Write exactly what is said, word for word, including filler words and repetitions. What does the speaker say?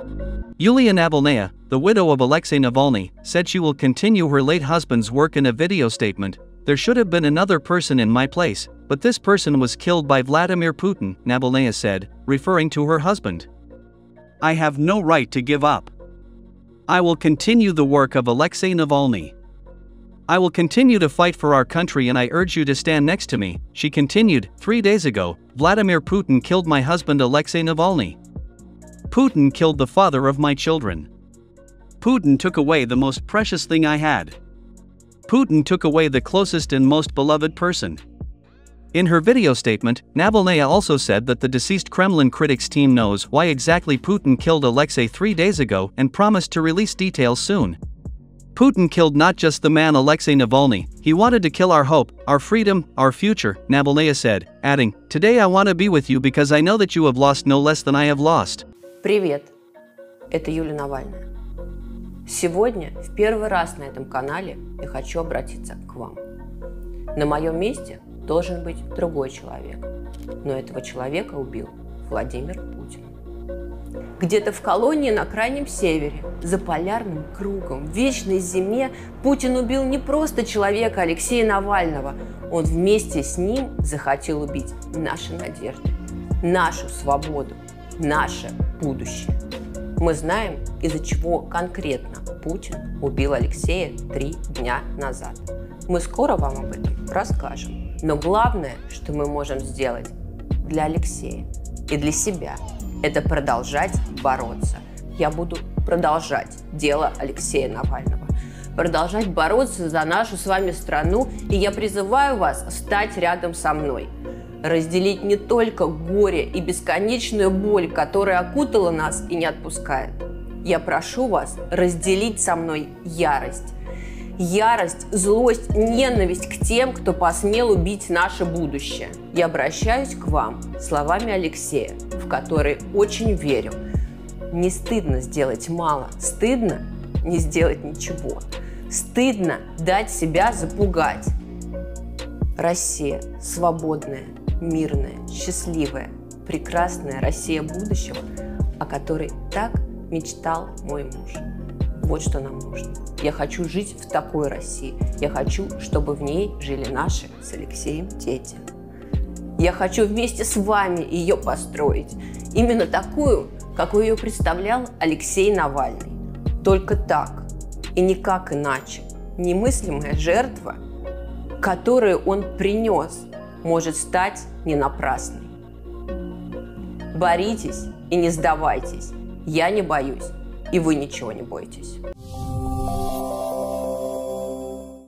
Yulia Navalnaya, the widow of Alexei Navalny, said she will continue her late husband's work in a video statement. "There should have been another person in my place, but this person was killed by Vladimir Putin," Navalnaya said, referring to her husband. "I have no right to give up. I will continue the work of Alexei Navalny. I will continue to fight for our country and I urge you to stand next to me," she continued. "Three days ago, Vladimir Putin killed my husband Alexei Navalny. Putin killed the father of my children. Putin took away the most precious thing I had. Putin took away the closest and most beloved person." In her video statement, Navalnaya also said that the deceased Kremlin critics team knows why exactly Putin killed Alexei three days ago and promised to release details soon. "Putin killed not just the man Alexei Navalny, he wanted to kill our hope, our freedom, our future," Navalnaya said, adding, "Today I want to be with you because I know that you have lost no less than I have lost." Привет, это Юлия Навальная. Сегодня в первый раз на этом канале я хочу обратиться к вам. На моем месте должен быть другой человек, но этого человека убил Владимир Путин. Где-то в колонии на Крайнем Севере, за полярным кругом, в вечной зиме Путин убил не просто человека Алексея Навального, он вместе с ним захотел убить наши надежды, нашу свободу, наше будущее. Мы знаем, из-за чего конкретно Путин убил Алексея три дня назад. Мы скоро вам об этом расскажем. Но главное, что мы можем сделать для Алексея и для себя, это продолжать бороться. Я буду продолжать дело Алексея Навального, продолжать бороться за нашу с вами страну, и я призываю вас стать рядом со мной. Разделить не только горе и бесконечную боль, которая окутала нас и не отпускает. Я прошу вас разделить со мной ярость. Ярость, злость, ненависть к тем, кто посмел убить наше будущее. Я обращаюсь к вам словами Алексея, в которые очень верю. Не стыдно сделать мало, стыдно не сделать ничего. Стыдно дать себя запугать. Россия свободная, мирная, счастливая, прекрасная Россия будущего, о которой так мечтал мой муж. Вот что нам нужно. Я хочу жить в такой России. Я хочу, чтобы в ней жили наши с Алексеем дети. Я хочу вместе с вами ее построить. Именно такую, какую ее представлял Алексей Навальный. Только так и никак иначе. Немыслимая жертва, которую он принес, может стать не напрасной. Боритесь и не сдавайтесь. Я не боюсь, и вы ничего не бойтесь.